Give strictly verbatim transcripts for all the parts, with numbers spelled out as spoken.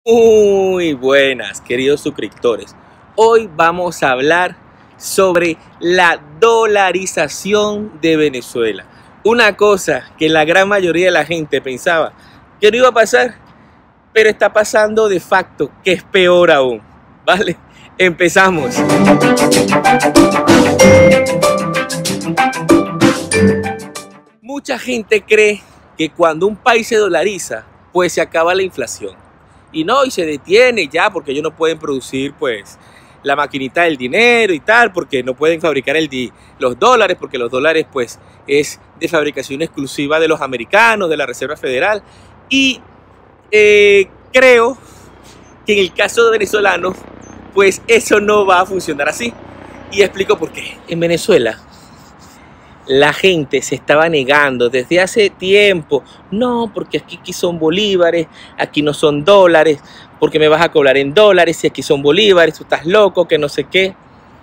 Muy buenas, queridos suscriptores. Hoy vamos a hablar sobre la dolarización de Venezuela. Una cosa que la gran mayoría de la gente pensaba que no iba a pasar, pero está pasando de facto, que es peor aún. ¿Vale? Empezamos. Mucha gente cree que cuando un país se dolariza, pues se acaba la inflación. Y no, y se detiene ya porque ellos no pueden producir pues la maquinita del dinero y tal, porque no pueden fabricar el di los dólares, porque los dólares pues es de fabricación exclusiva de los americanos, de la Reserva Federal. Y eh, creo que en el caso de venezolanos pues eso no va a funcionar así. Y explico por qué. En Venezuela la gente se estaba negando desde hace tiempo. No, porque aquí, aquí son bolívares, aquí no son dólares, porque me vas a cobrar en dólares si aquí son bolívares, tú estás loco, que no sé qué.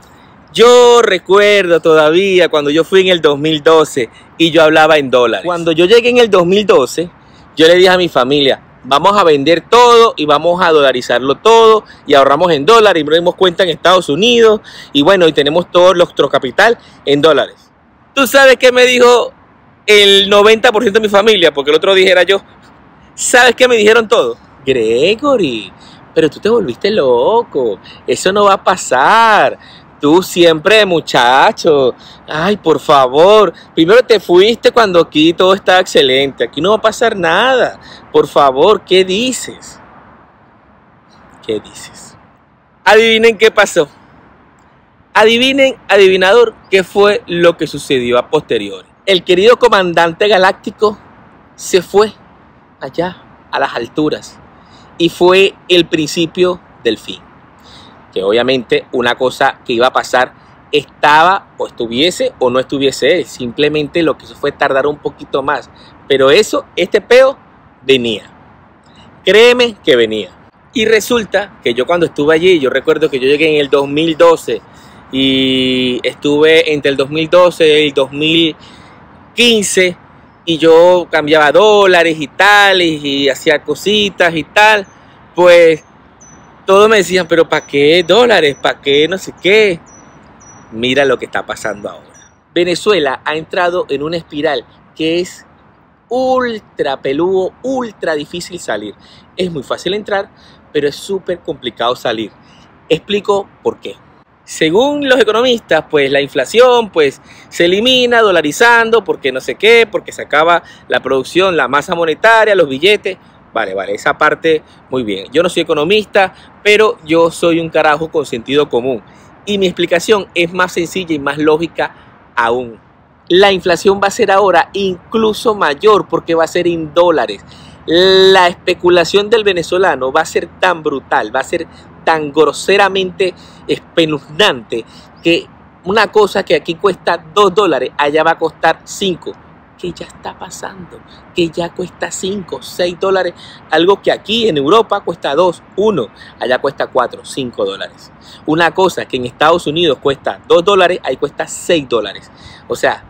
Yo recuerdo todavía cuando yo fui en el dos mil doce y yo hablaba en dólares. Cuando yo llegué en el dos mil doce, yo le dije a mi familia, vamos a vender todo y vamos a dolarizarlo todo y ahorramos en dólares y nos dimos cuenta en Estados Unidos y bueno, y tenemos todo nuestro capital en dólares. ¿Tú sabes qué me dijo el noventa por ciento de mi familia? Porque el otro dijera yo. ¿Sabes qué me dijeron todos? Gregory, pero tú te volviste loco. Eso no va a pasar. Tú siempre, muchacho. Ay, por favor. Primero te fuiste cuando aquí todo está excelente. Aquí no va a pasar nada. Por favor, ¿qué dices? ¿Qué dices? Adivinen qué pasó. Adivinen, adivinador, qué fue lo que sucedió a posteriori. El querido comandante galáctico se fue allá a las alturas y fue el principio del fin. Que obviamente una cosa que iba a pasar estaba o estuviese o no estuviese él. Simplemente lo que hizo fue tardar un poquito más. Pero eso, este peo venía. Créeme que venía. Y resulta que yo cuando estuve allí, yo recuerdo que yo llegué en el dos mil doce y estuve entre el dos mil doce y el dos mil quince y yo cambiaba dólares y tal y, y hacía cositas y tal, pues todos me decían, pero ¿para qué dólares? ¿Para qué no sé qué? Mira lo que está pasando ahora. Venezuela ha entrado en una espiral que es ultra peludo, ultra difícil salir. Es muy fácil entrar, pero es súper complicado salir. Explico por qué. Según los economistas, pues la inflación pues se elimina dolarizando porque no sé qué, porque se acaba la producción, la masa monetaria, los billetes. Vale, vale, esa parte muy bien. Yo no soy economista, pero yo soy un carajo con sentido común. Y mi explicación es más sencilla y más lógica aún. La inflación va a ser ahora incluso mayor porque va a ser en dólares. La especulación del venezolano va a ser tan brutal, va a ser tan groseramente espeluznante que una cosa que aquí cuesta dos dólares, allá va a costar cinco, que ya está pasando, que ya cuesta cinco, seis dólares, algo que aquí en Europa cuesta dos, uno, allá cuesta cuatro, cinco dólares. Una cosa que en Estados Unidos cuesta dos dólares, ahí cuesta seis dólares. O sea,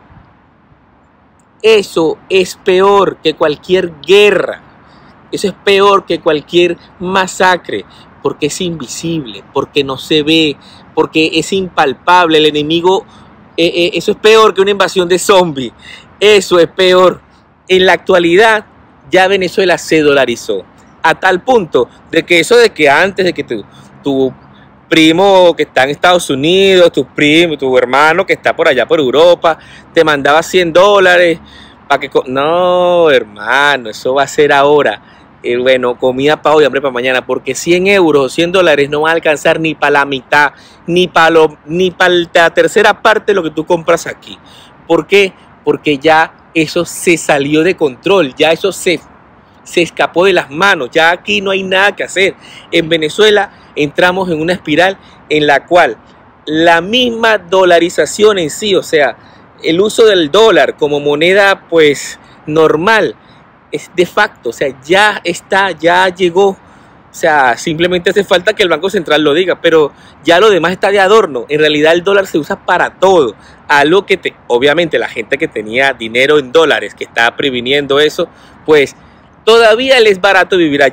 eso es peor que cualquier guerra, eso es peor que cualquier masacre, porque es invisible, porque no se ve, porque es impalpable. El enemigo, eh, eh, eso es peor que una invasión de zombies. Eso es peor. En la actualidad, ya Venezuela se dolarizó. A tal punto de que eso de que antes de que tu, tu primo que está en Estados Unidos, tu primo, tu hermano que está por allá por Europa, te mandaba cien dólares para que... No, hermano, eso va a ser ahora. Eh, bueno, comida para hoy, hambre para mañana, porque cien euros, cien dólares no van a alcanzar ni para la mitad, ni para lo, ni para la tercera parte de lo que tú compras aquí. ¿Por qué? Porque ya eso se salió de control, ya eso se, se escapó de las manos, ya aquí no hay nada que hacer. En Venezuela entramos en una espiral en la cual la misma dolarización en sí, o sea, el uso del dólar como moneda pues normal, es de facto, o sea, ya está, ya llegó, o sea, simplemente hace falta que el Banco Central lo diga, pero ya lo demás está de adorno. En realidad el dólar se usa para todo, algo que te, obviamente la gente que tenía dinero en dólares, que estaba previniendo eso, pues todavía les es barato vivir allí,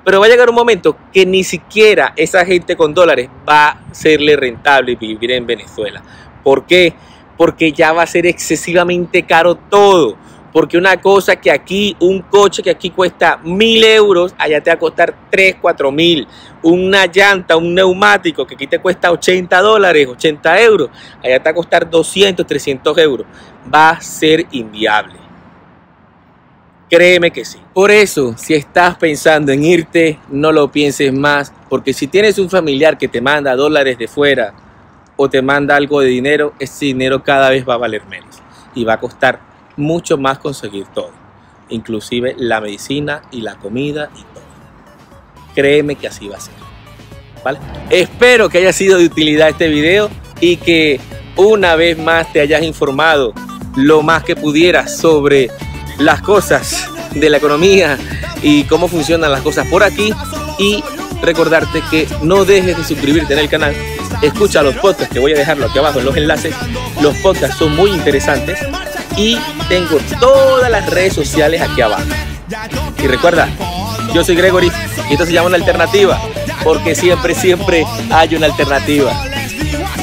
Pero va a llegar un momento que ni siquiera esa gente con dólares va a serle rentable vivir en Venezuela. ¿Por qué? Porque ya va a ser excesivamente caro todo. Porque una cosa que aquí, un coche que aquí cuesta mil euros, allá te va a costar tres, cuatro mil. Una llanta, un neumático que aquí te cuesta ochenta dólares, ochenta euros, allá te va a costar doscientos, trescientos euros. Va a ser inviable. Créeme que sí. Por eso, si estás pensando en irte, no lo pienses más. Porque si tienes un familiar que te manda dólares de fuera o te manda algo de dinero, ese dinero cada vez va a valer menos. Y va a costar mucho más conseguir todo, inclusive la medicina y la comida y todo. Créeme que así va a ser, ¿vale? Espero que haya sido de utilidad este video y que una vez más te hayas informado lo más que pudieras sobre las cosas de la economía y cómo funcionan las cosas por aquí, y recordarte que no dejes de suscribirte en el canal. Escucha los podcasts, que voy a dejarlo aquí abajo en los enlaces. Los podcasts son muy interesantes. Y tengo todas las redes sociales aquí abajo. Y recuerda, yo soy Gregory y esto se llama Una Alternativa, porque siempre, siempre hay una alternativa.